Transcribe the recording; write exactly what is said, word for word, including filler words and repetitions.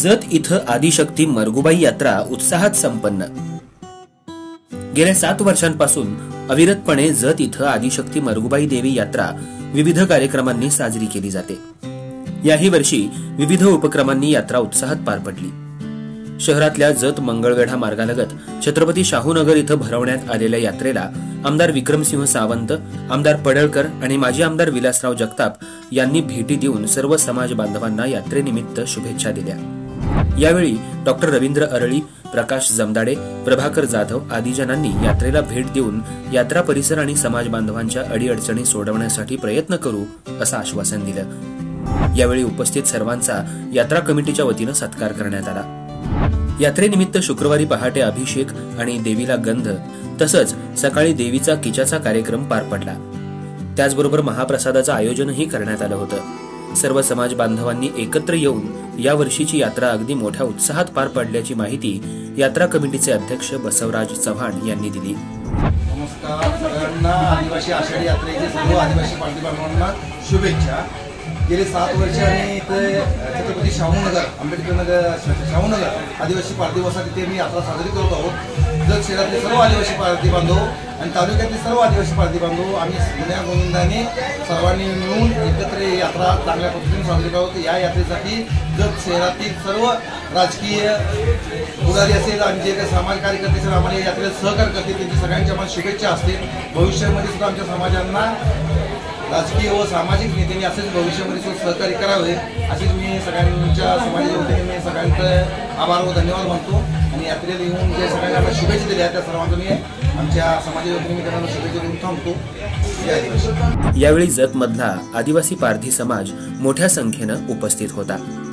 जत इथं आदिशक्ती मरगुबाई यात्रा उत्साहात संपन्न। गेल्या सात वर्षांपासून अविरतपणे जत इथं आदिशक्ती मरगुबाई देवी यात्रा विविध कार्यक्रमांनी साजरी केली जाते। याही वर्षी विविध उपक्रमांनी यात्रा उत्साहात पार पडली। शहरातल्या जत मंगळवेढा मार्गालगत छत्रपती शाहूनगर इथं भरवण्यात आलेल्या यात्रेला आमदार विक्रमसिंह सावंत, आमदार पडळकर आणि माजी आमदार विलासराव जगताप यांनी भेटी देऊन सर्व समाज बांधवांना यात्रेनिमित्त शुभेच्छा दिल्या। यावेळी डॉक्टर रवींद्र अरळी, प्रकाश जमदाडे, प्रभाकर जाधव आदी जणांनी यात्रेला भेट देऊन यात्रा परिसर आणि समाज बांधवांच्या अडीअडचणी सोडवण्यासाठी प्रयत्न करू असं आश्वासन दिलं। यावेळी उपस्थित सर्वांचा यात्रा कमिटीच्या वतीनं सत्कार करण्यात आला। यात्रेनिमित्त शुक्रवारी पहाटे अभिषेक आणि देवीला गंध तसंच सकाळी देवीचा किच्याचा कार्यक्रम पार पडला। त्याचबरोबर महाप्रसादाचं आयोजनही करण्यात आलं होतं। सर्व समाज बांधवांनी एकत्र येऊन या वर्षीची यात्रा अगदी मोठ्या उत्साहात पार पडल्याची माहिती यात्रा कमिटीचे अध्यक्ष बसवराज चव्हाण यांनी दिली। नमस्कार सगळ्यांना आदिवासी आषाढी यात्रेचे सर्व आदिवासी पालखी बांधवांना शुभेच्छा। गेले सात वर्ष आम्ही इथे छत्रपती शाहूनगर आंबेडकर नगर शाहूनगर आदिवासी पालखी वसाहत इथे मी यात्रा साजरी करत आहोत। जत शहरातले सर्व आदिवासी पालखी बांधव आणि तालुक्यातले सर्व आदिवासी पालखी बांधव आम्ही जुन्या गोविंदाने सर्वांनी मिळून एकत्र यात्रा चांगल्या पद्धतीने साजरी करत आहोत। या यात्रेसाठी जत शहरातील सर्व राजकीय पुढारी असेल आणि जे काही समाज कार्यकर्ते असेल आम्हाला या यात्रेला सहकार्य करतील त्यांची सगळ्यांच्या आम्हाला शुभेच्छा असतील। भविष्यामध्ये सुद्धा आमच्या समाजांना राजकीय व सामाजिक नेत्यांनी असेच भविष्यामध्ये सुद्धा सहकार्य करावे अशीच मी सगळ्यांच्या समाजाच्या वतीने मी सगळ्यांचं आभार व धन्यवाद मानतो। आणि यात्रेला येऊन जे सगळ्यांना आम्हाला शुभेच्छा दिल्या त्या सर्वांना मी आमच्या समाजाच्या वतीने मी त्यांना शुभेच्छा देऊन थांबतो। यावेळी जत मधला आदिवासी पारधी समाज मोठ्या संख्येनं उपस्थित होता।